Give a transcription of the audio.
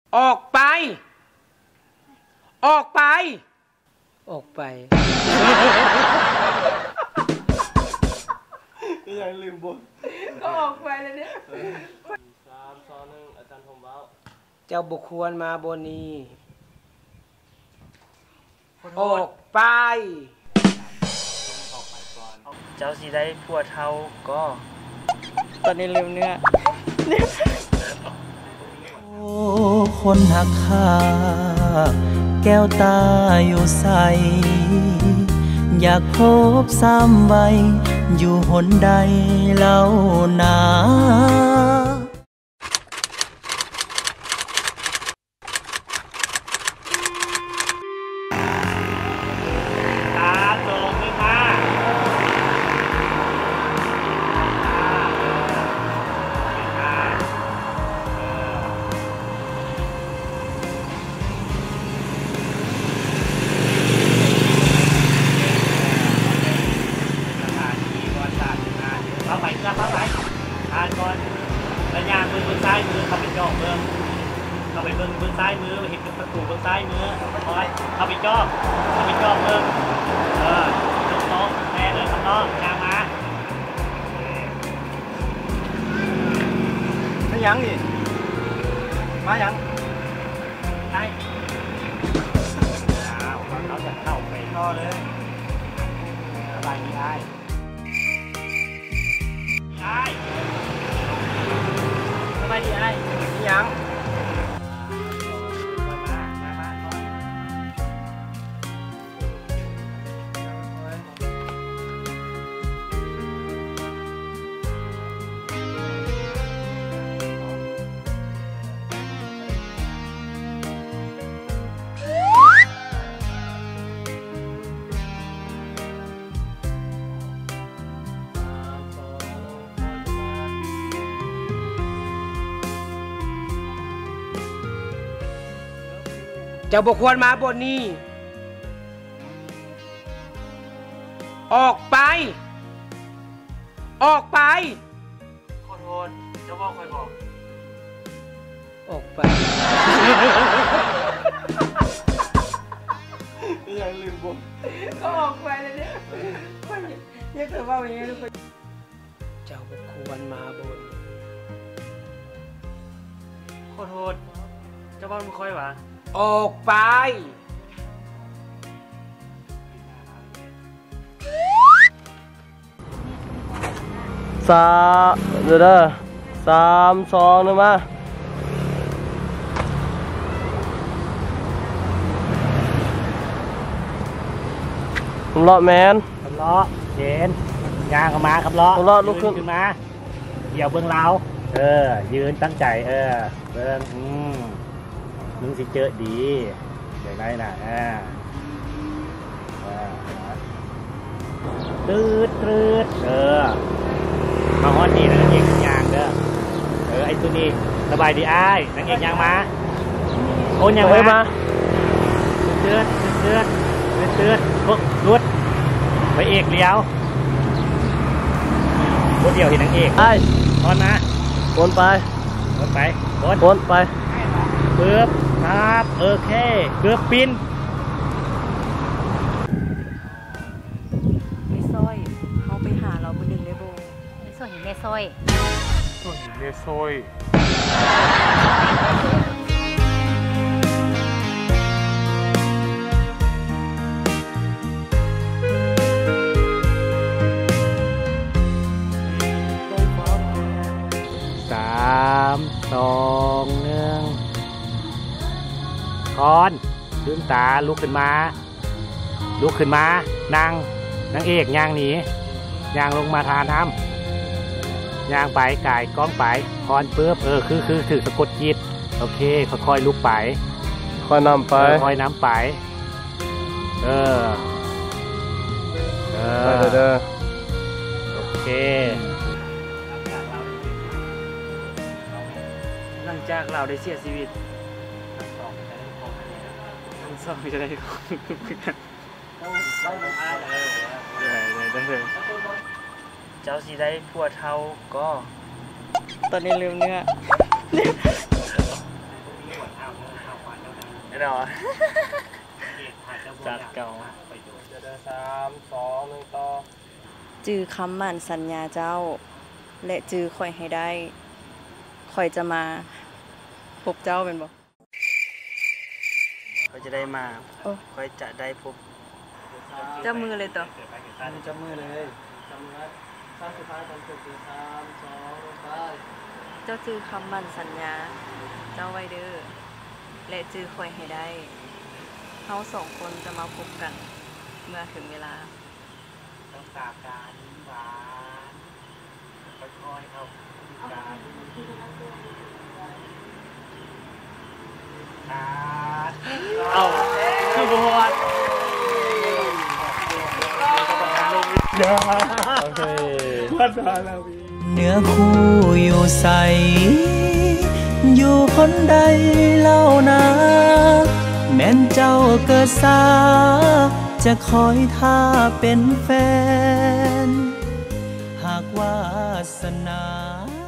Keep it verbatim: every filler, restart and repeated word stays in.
ออกไปออกไปออกไปก็ยังลืมบทก็ออกไปเลยเนี่ยสามสองหนึ่งอาจารย์ผมเบ้าเจ้าบุคคลมาบนนี้ออกไปเจ้าสีได้ผัวเท่าก็ตอนนี้ลืมเนื้อโอ้คนหักค่าแก้วตาอยู่ใสอยากพบซ้ำใบอยู่หนใดเล่านาเข้าไปเพื่อเข้าไปทานก่อนแล้วยางมือมือซ้ายมือเข้าไปจ่อเบิ้งเข้าไปเบิ้งมือซ้ายมือเห็นประตูเบิ้งซ้ายมือคอยเข้าไปจ่อเข้าไปจ่อเบิ้งเออลงน้องแม่เลยข้างนอกยางมาไม่ยังนี่มายังใช่อ้าวเขาจะเข้าไปต่อเลยอะไรนี่ได้ไอ้ทำไมดีไอ้ยังเจ้าบุคคลมาบนนี้ออกไปออกไปขอโทษเจ้าพ่อคอยบอกออกไปก็ยังลืมบทก็ออกไปเลยเนี่ยยังเกิดว่าอย่างนี้ทุกคนเจ้าบุคคลมาบนขอโทษเจ้าพ่อมึงคอยวะออกไปสาเดี๋ยวเด้อสามสองหนึ่งมาคำเลาะแมนคำเลาะเจนยางเข้ามาคำเลาะคำเลาะลุกขึ้นมาเดี๋ยวเบื้องเราเออยืนตั้งใจเออเบื้องอืมมึงสิเจอดีอย่างไรน่ะอ่าตืดตืดเออมาฮอดนี่นางเอกยางเด้อเออไอ้ตัวนี้สบายดีอ้ายนางเอกยางมาโอนยางมาเตือนเตือนเตือนพวกรุดไปเอกเลี้ยวรถเดียวเห็นนางเอกไอ้ตอนนะโอนไปโอนไปโอนโอนไปเกือบครับโอเคเกือบปินไม่ซอยเขาไปหาเรามือหนึ่งเลยโบไม่ส่วนอยู่ในซอยส่วนอยู่ในซอยสามสองหนึ่งคอนลืมตาลุกขึ้นมาลุกขึ้นมานั่งนางเอกย่างหนีย่างลงมาทานน้ำย่างไปกายกล้องไปคอนเปิ๊บเออคือคือถือสะกดจิตโอเคค่อยๆลุกไปค่อยนำไปค่อยน้ำไปเออเออเด้อโอเคหลังจากเราได้เสียชีวิตทั้งสองจะได้ของทั้งสองจะได้ของได้เลยเจ้าสีได้ผัวเท่าก็ตอนนี้ลืมเนื้อเนาะจัดเก่าจะได้สามสองหนึ่งต่อจือคำหมั่นสัญญาเจ้า และจือคอยให้ได้คอยจะมาพบเจ้าเป็นบ่เขาจะได้มาโอ้ค่อยจะได้พบเจ้ามือเลยต่อจับมือเลยจับมือแล้วข้างสุดท้ายตอนจบคือสามสองไปเจ้าจือคำหมั่นสัญญา เจ้าไว้เด้อและจือคอยให้ได้เฮาสองคนจะมาพบกัน เมื่อถึงเวลาต้องสาบการหวานค่อยๆเข้าการเอาคือบวชโอเคพัฒนาแล้วพี่เนื้อคู่อยู่ใสอยู่คนใดเล่านาแม่นเจ้าเกิดสาจะคอยท่าเป็นแฟน หากวาสนา